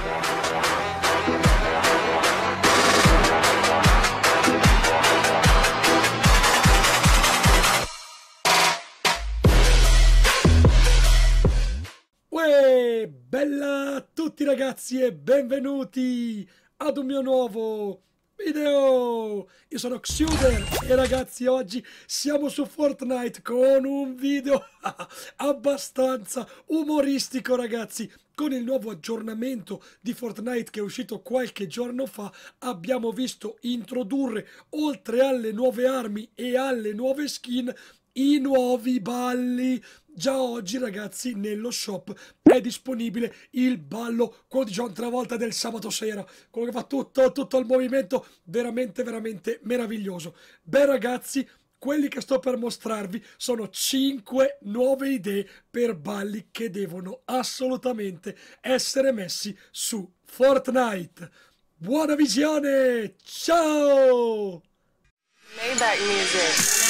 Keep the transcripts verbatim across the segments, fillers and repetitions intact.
Uè, bella a tutti ragazzi e benvenuti ad un mio nuovo video. Io sono Xuder e ragazzi oggi siamo su Fortnite con un video abbastanza umoristico ragazzi. Con il nuovo aggiornamento di Fortnite che è uscito qualche giorno fa abbiamo visto introdurre, oltre alle nuove armi e alle nuove skin, i nuovi balli. Già oggi ragazzi nello shop è disponibile il ballo quello di John Travolta del sabato sera, quello che fa tutto, tutto il movimento, veramente veramente meraviglioso. Beh ragazzi, quelli che sto per mostrarvi sono cinque nuove idee per balli che devono assolutamente essere messi su Fortnite. Buona visione, ciao! Maybach music.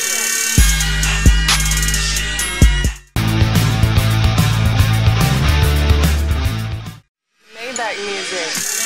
Maybach music.